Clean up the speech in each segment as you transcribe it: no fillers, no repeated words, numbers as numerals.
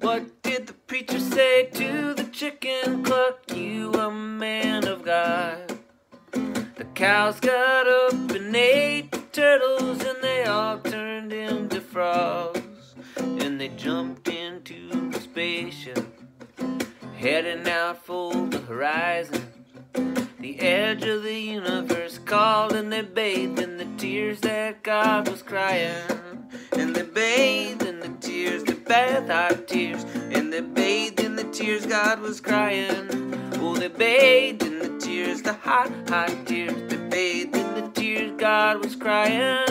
What did the preacher say to the chicken? Cluck you, a man of God. The cows got up and ate the turtles, and they all turned into frogs. And they jumped into the spaceship, heading out for the horizon. The edge of the universe called, and they bathed in the tears that God was crying. And they bathed in the tears, the bad hot tears. And they bathed in the tears God was crying. Oh, they bathed in the tears, the hot, hot tears. They bathed in the tears God was crying.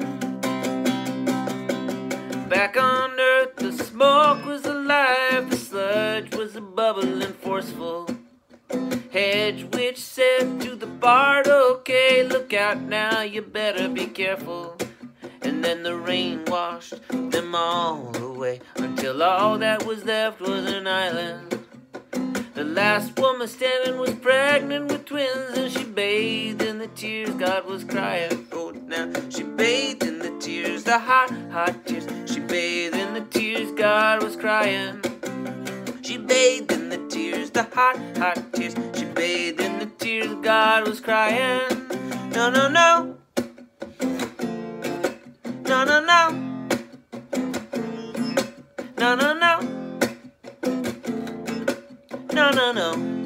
Back on earth, the smoke was alive, the sludge was a bubbling forceful. Hedge which said to the bard, okay, look out now, you better be careful. And then the rain washed them all away, until all that was left was an island. The last woman standing was pregnant with twins, and she bathed in the tears God was crying. Oh, now she bathed in the tears, the hot, hot tears. She bathed in the tears God was crying. She bathed in the tears, the hot, hot tears. She bathed in the tears God was crying. No, no, no. No, no, no. No, no, no. No, no, no.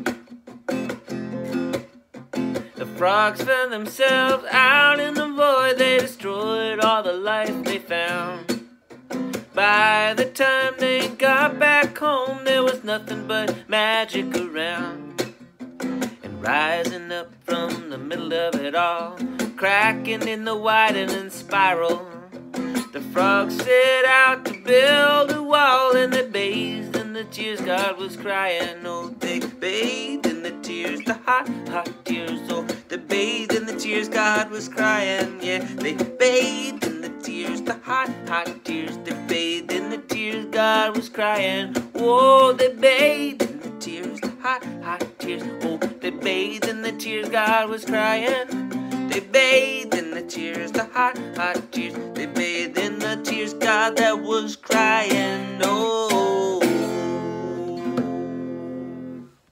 The frogs found themselves out in the void. They destroyed all the life they found. By the time they got back home, there was nothing but magic around. And rising up from the middle of it all, cracking in the widening spiral, the frogs set out to build a wall, and they bathed in the tears God was crying. Oh, they bathed in the tears, the hot, hot tears. Oh, they bathed in the tears God was crying. Yeah, they bathed in the tears, the hot, hot tears. They bathed in the tears God was crying. Oh, they bathed in the tears, the hot, hot tears. Oh, they bathed in the tears God was crying. They bathed in the tears, the hot, hot tears.